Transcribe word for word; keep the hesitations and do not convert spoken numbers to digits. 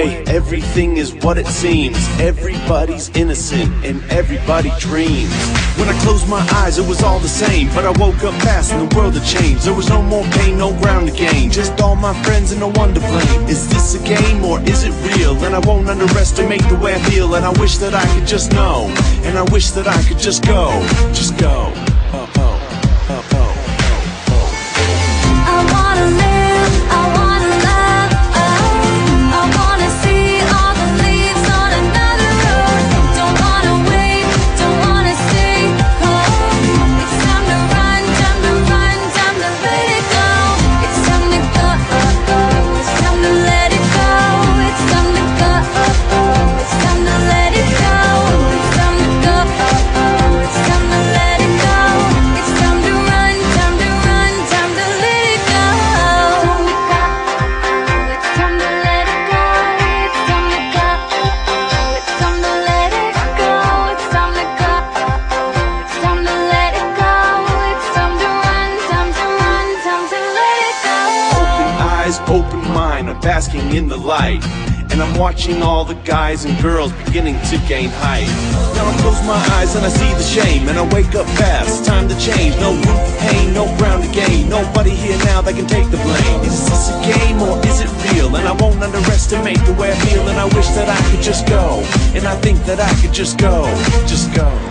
way, everything is what it seems. Everybody's innocent and everybody dreams. When I closed my eyes it was all the same, but I woke up fast and the world had changed. There was no more pain, no ground to gain, just all my friends and no one to blame. Is this a game or is it real? And I won't underestimate the way I feel. And I wish that I could just know, and I wish that I could just go, just go. Oh, oh, oh, oh, oh, oh. I wanna live, I wanna love, oh. I wanna see all the leaves on another road. Don't wanna wait, don't wanna stay home. It's time to run, time to run, time to let it go. It's time to go, it's time to let it go. It's time to go, it's time to let it go. It's time to go, it's time to let it go. It's time to run, time to run, time to let it go. It's time to let it go. It's time to go. It's time to let it go. It's time to go. It's time to let it go. It's time to run, time to run, time to let it go. Open eyes, open mind, I'm basking in the light. And I'm watching all the guys and girls beginning to gain height. Now I close my eyes and I see the shame, and I wake up fast, time to change. No room for pain, no ground to gain. Nobody here now that can take the blame. Is this a game or is it real? And I won't underestimate the way I feel. And I wish that I could just go, and I think that I could just go, just go.